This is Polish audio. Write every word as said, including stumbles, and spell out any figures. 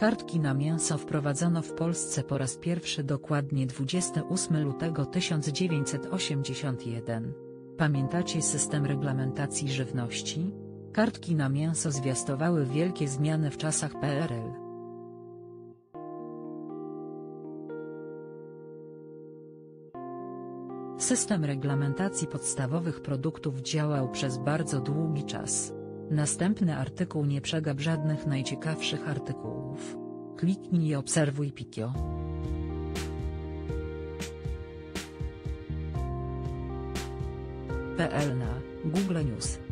Kartki na mięso wprowadzono w Polsce po raz pierwszy dokładnie dwudziestego ósmego lutego tysiąc dziewięćset osiemdziesiątego pierwszego. Pamiętacie system reglamentacji żywności? Kartki na mięso zwiastowały wielkie zmiany w czasach P R L. System reglamentacji podstawowych produktów działał przez bardzo długi czas. Następny artykuł: nie przegap żadnych najciekawszych artykułów. Kliknij i obserwuj Pikio. P L na Google News.